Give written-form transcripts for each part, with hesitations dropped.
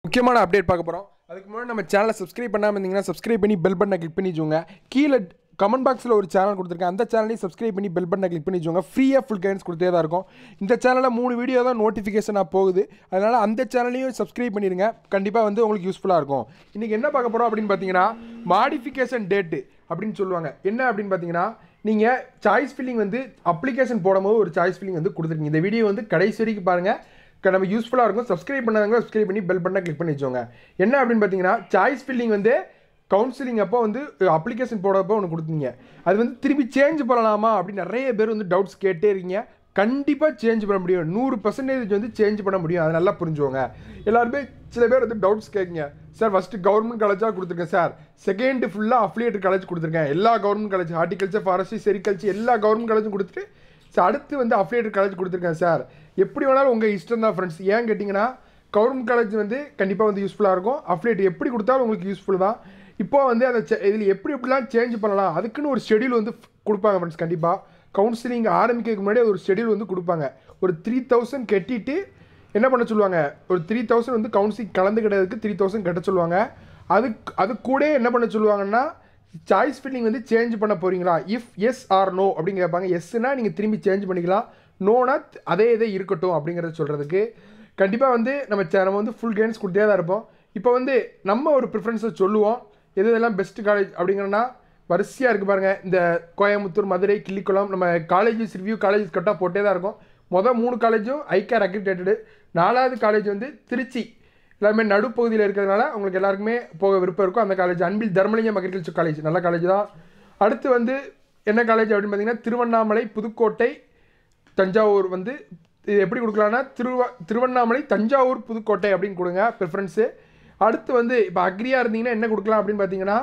முக்கியமான அப்டேட் பார்க்க போகிறோம். அதுக்கு முன்னாடி நம்ம சேனலை சப்ஸ்கிரைப் பண்ணாமல் இருந்தீங்கன்னா சப்ஸ்கிரைப் பண்ணி பெல் பட்டனை கிளிக் பண்ணிச்சுங்க. கீழே கமெண்ட் பாக்ஸில் ஒரு சேனல் கொடுத்துருக்கேன், அந்த சேனலையும் சப்ஸ்கிரைப் பண்ணி பெல் பட்டனை கிளிக் பண்ணிச்சுங்க. ஃப்ரீயாக ஃபுல் கைடன்ஸ் கொடுத்தே தான் இருக்கும். இந்த சேனலில் 3 வீடியோ தான் நோட்டிஃபிகேஷனாக போகுது, அதனால் அந்த சேனலையும் சப்ஸ்கிரைப் பண்ணிடுங்க. கண்டிப்பாக வந்து உங்களுக்கு யூஸ்ஃபுல்லாக இருக்கும். இன்றைக்கி என்ன பார்க்க போகிறோம் அப்படின்னு பார்த்தீங்கன்னா, மாடிஃபிகேஷன் டேட்டு அப்படின்னு சொல்லுவாங்க. என்ன அப்படின்னு பார்த்தீங்கன்னா, நீங்கள் சாய்ஸ் ஃபில்லிங் வந்து அப்ளிகேஷன் போடும்போது ஒரு சாய்ஸ் ஃபில்லிங் வந்து கொடுத்துருக்கீங்க. இந்த வீடியோ வந்து கடைசி வரைக்கும் பாருங்கள், நம்ம யூஸ்ஃபுல்லாக இருக்கும். சப்ஸ்கிரைப் பண்ணாதவங்க சப்ஸ்கிரைப் பண்ணி பெல் பட்டனை கிளிக் பண்ணி வச்சோங்க. என்ன அப்படின்னு பார்த்தீங்கன்னா, சாய்ஸ் ஃபில்லிங் வந்து கவுன்சிலிங் அப்போ வந்து அப்ளிகேஷன் போடுறப்போ ஒன்று கொடுத்தீங்க, அது வந்து திருப்பி சேஞ்ச் பண்ணலாமா அப்படின்னு நிறைய பேர் வந்து டவுட்ஸ் கேட்டே இருக்கீங்க. கண்டிப்பாக சேஞ்ச் பண்ண முடியும், 100% வந்து சேஞ்ச் பண்ண முடியும். அதை நல்லா புரிஞ்சுவோங்க. எல்லாருமே சில பேர் வந்து டவுட்ஸ் கேட்குங்க, சார் ஃபஸ்ட்டு கவர்மெண்ட் காலேஜாக கொடுத்துருக்கேன் சார், செகண்ட் ஃபுல்லாக அஃபிலியேட்டட் காலேஜ் கொடுத்துருக்கேன், எல்லா government college horticulture, forestry, sericulture எல்லா கவர்மெண்ட் காலேஜும் கொடுத்துட்டு சார் அடுத்து வந்து அஃபிலியேட்டட் காலேஜ் கொடுத்துருக்கேன் சார். எப்படி வேணாலும் உங்கள் இஷ்டம் தான் ஃப்ரெண்ட்ஸ். ஏன் கேட்டிங்கன்னா, கவர்மெண்ட் காலேஜ் வந்து கண்டிப்பாக வந்து யூஸ்ஃபுல்லாக இருக்கும். அஃபிலியேட் எப்படி கொடுத்தாலும் உங்களுக்கு யூஸ்ஃபுல் தான். இப்போ வந்து அதை இதில் எப்படிலாம் சேஞ்ச் பண்ணலாம் அதுக்குன்னு ஒரு ஷெடியூல் வந்து கொடுப்பாங்க ஃப்ரெண்ட்ஸ். கண்டிப்பாக கவுன்சிலிங் ஆரம்பிக்கிறதுக்கு முன்னாடி ஒரு ஷெடியூல் வந்து கொடுப்பாங்க. ஒரு 3000 கட்டிட்டு என்ன பண்ண சொல்லுவாங்க, ஒரு 3000 வந்து கவுன்சிலிங் கலந்துக்கிட்டதுக்கு 3000 கட்ட சொல்லுவாங்க. அது கூட என்ன பண்ண சொல்லுவாங்கன்னா, சாய்ஸ் ஃபில்லிங் வந்து சேஞ்ச் பண்ண போகிறீங்களா, இஃப் எஸ் ஆர் நோ அப்படின்னு கேட்பாங்க. எஸ்னா நீங்கள் திரும்பி சேஞ்ச் பண்ணிக்கலாம், நோனா அதே இதே இருக்கட்டும் அப்படிங்கிறத சொல்கிறதுக்கு கண்டிப்பாக வந்து நம்ம வந்து ஃபுல் கைடன்ஸ் கொடுத்தே தான் இருப்போம். இப்போ வந்து நம்ம ஒரு ப்ரிஃபரன்ஸை சொல்லுவோம், எது இதெல்லாம் பெஸ்ட்டு காலேஜ் அப்படிங்கிறனா வரிசையாக இருக்குது பாருங்கள். இந்த கோயம்புத்தூர், மதுரை, கிள்ளிக்குளம், நம்ம காலேஜஸ் ரிவ்யூ காலேஜஸ் கட்டாக போட்டே தான் இருக்கும். மொதல் 3 காலேஜும் ஐகேர் அக்ரிடேட்டடு, 4வது காலேஜ் வந்து திருச்சி, எல்லாருமே நடுப்பகுதியில் இருக்கிறதுனால உங்களுக்கு எல்லாருக்குமே போக விருப்பம் இருக்கும். அந்த college Anbil Dharmalingam agriculture college நல்ல காலேஜ் தான். அடுத்து வந்து என்ன காலேஜ் அப்படின்னு பார்த்தீங்கன்னா, திருவண்ணாமலை, புதுக்கோட்டை, தஞ்சாவூர் வந்து இது எப்படி கொடுக்கலான்னா, திருவண்ணாமலை, தஞ்சாவூர், புதுக்கோட்டை அப்படின்னு கொடுங்க ப்ரிஃபரன்ஸு. அடுத்து வந்து இப்போ அக்ரியாக இருந்தீங்கன்னா என்ன கொடுக்கலாம் அப்படின்னு பார்த்தீங்கன்னா,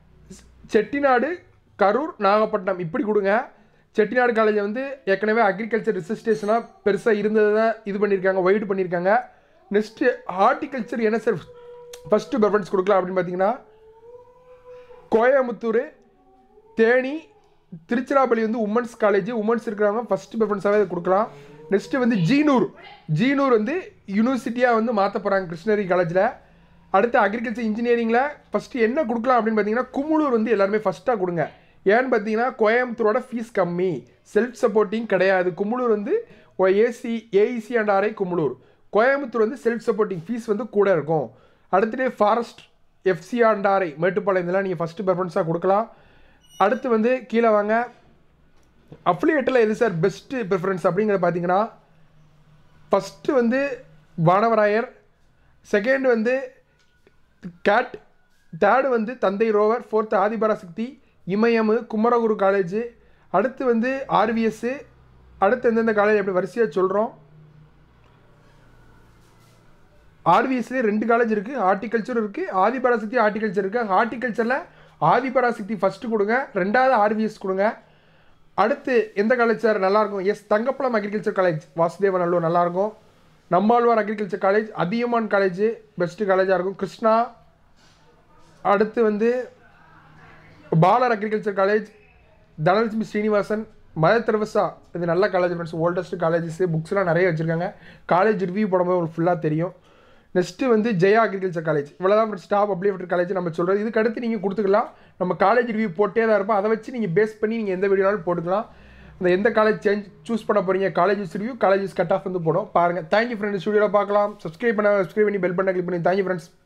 செட்டிநாடு, கரூர், நாகப்பட்டினம் இப்படி கொடுங்க. செட்டிநாடு காலேஜை வந்து ஏற்கனவே அக்ரிகல்ச்சர் ரிசர்ச் ஸ்டேஷனாக பெருசாக இருந்ததை தான் இது பண்ணியிருக்காங்க, வைடு பண்ணியிருக்காங்க. நெக்ஸ்ட்டு ஹார்டிகல்ச்சர் என்ன சார் ஃபஸ்ட்டு ப்ரிஃபரன்ஸ் கொடுக்கலாம் அப்படின்னு பார்த்தீங்கன்னா, கோயம்புத்தூர், தேனி, திருச்சிராப்பள்ளி வந்து உமன்ஸ் காலேஜ், உமன்ஸ் இருக்கிறவங்க ஃபஸ்ட்டு ப்ரிஃபரன்ஸாகவே அதை கொடுக்கலாம். நெக்ஸ்ட்டு வந்து ஜீனூர் வந்து யூனிவர்சிட்டியாக வந்து மாற்ற போகிறாங்க கிருஷ்ணகிரி காலேஜில். அடுத்து அக்ரிகல்ச்சர் இன்ஜினியரிங்கில் ஃபஸ்ட்டு என்ன கொடுக்கலாம் அப்படின்னு பார்த்தீங்கன்னா, குமுளூர் வந்து எல்லாருமே ஃபஸ்ட்டாக கொடுங்க. ஏன்னு பார்த்தீங்கன்னா, கோயம்புத்தூரோட ஃபீஸ் கம்மி, செல்ஃப் சப்போர்ட்டிங் கிடையாது. குமுளூர் வந்து AEC and RI Kumulur. Coimbatore வந்து செல்ஃப் சப்போர்ட்டிங் ஃபீஸ் வந்து கூட இருக்கும். அடுத்துட்டு forest, FC and RI Mettupalayam, இதெல்லாம் நீங்கள் ஃபஸ்ட்டு ப்ரிஃபரன்ஸாக கொடுக்கலாம். அடுத்து வந்து கீழே வாங்க, அஃபிலியேட்டில் எது சார் பெஸ்ட்டு ப்ரிஃபரன்ஸ் அப்படிங்கிற பார்த்தீங்கன்னா, ஃபஸ்ட்டு வந்து வானவராயர், செகண்ட் வந்து கேட், தேர்டு வந்து Thanthai Roever, fourth Adhiparasakthi, Imayam, Kumaraguru college, அடுத்து வந்து ஆர்விஎஸ்ஸு, அடுத்து எந்தெந்த காலேஜ் அப்படி வரிசையாக சொல்கிறோம். ஆர்விஎஸ்லேயே 2 காலேஜ் இருக்குது, ஹார்டிகல்ச்சர் இருக்குது, ஆதிபராசக்தி ஹார்டிகல்ச்சர் இருக்குது. ஹார்டிகல்ச்சரில் ஆதிபராசக்தி ஃபஸ்ட்டு கொடுங்க, 2வது ஆர்விஎஸ் கொடுங்க. அடுத்து எந்த காலேஜ் சார் நல்லாயிருக்கும், S Thangapazham agriculture college, Vasudevanallur நல்லாயிருக்கும். Nammalvar agriculture college, Athiyaman college best காலேஜாக இருக்கும். கிருஷ்ணா, அடுத்து வந்து Palar agriculture college, Dhanalakshmi Srinivasan, Mother Teresa இது நல்ல காலேஜ் ஃப்ரெண்ட்ஸ், ஓல்டஸ்ட் காலேஜஸ், புக்ஸ்லாம் நிறைய வச்சுருக்காங்க. காலேஜ் ரிவ்யூ போடும்போது உங்களுக்கு ஃபுல்லாக தெரியும். நெக்ஸ்ட்டு வந்து ஜெயா அக்ரிகல்ச்சர் காலேஜ், இவ்வளோதான் ஃப்ரெண்ட்ஸ் டாப் அப்ளிகேட்டட் காலேஜ் நம்ம சொல்கிறது. இதுக்கு அடுத்து நீங்கள் கொடுத்துக்கலாம், நம்ம காலேஜ் ரிவ்யூ போட்டே தான் இருப்போம். அதை வச்சு நீங்கள் பேஸ் பண்ணி நீங்கள் எந்த வீடியோனாலும் போட்டுக்கலாம். அந்த எந்த காலேஜ் சூஸ் பண்ண போகிறீங்க, colleges review, colleges cut off வந்து போடும் பாருங்கள். தேங்க்யூ ஃப்ரெண்ட்ஸ், ஸ்டுடியோவில் பார்க்கலாம். சப்ஸ்கிரைப் பண்ணி பெல் பட்டனை கிளிக் பண்ணி தேங்க்யூ ஃப்ரெண்ட்ஸ்.